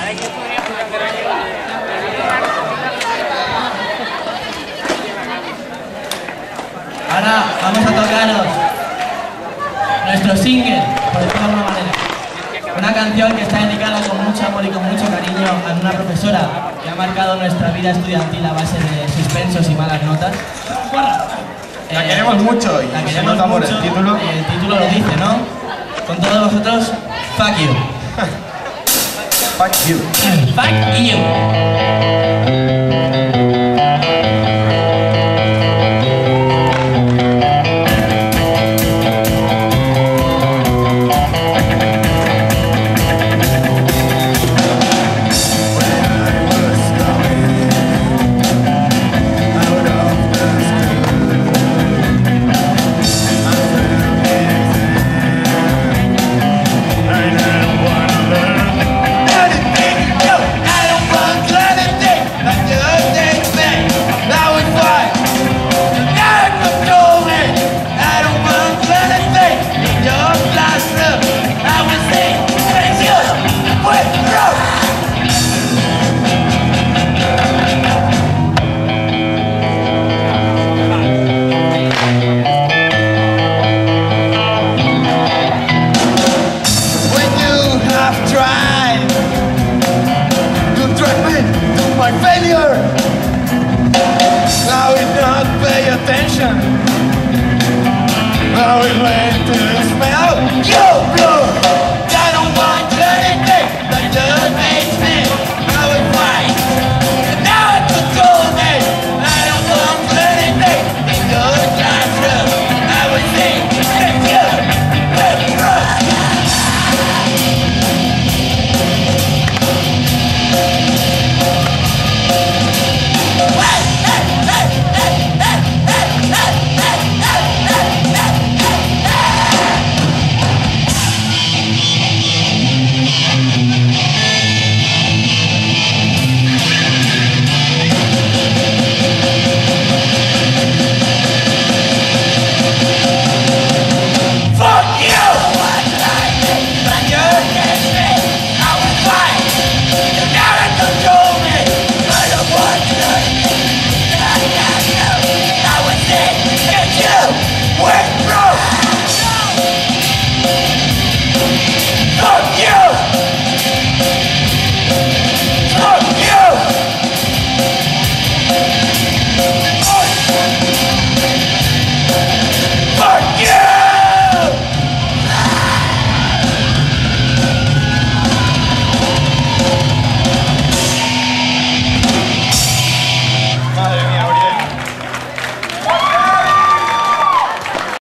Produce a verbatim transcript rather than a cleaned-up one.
Ahora vamos a tocaros nuestro single, por decirlo de alguna manera. Una canción que está dedicada con mucho amor y con mucho cariño a una profesora que ha marcado nuestra vida estudiantil a base de suspensos y malas notas. La Eh, queremos mucho y la se queremos nota por mucho, el título. El título lo dice, ¿no? Con todos vosotros, fuck you. Fuck you. Fuck you.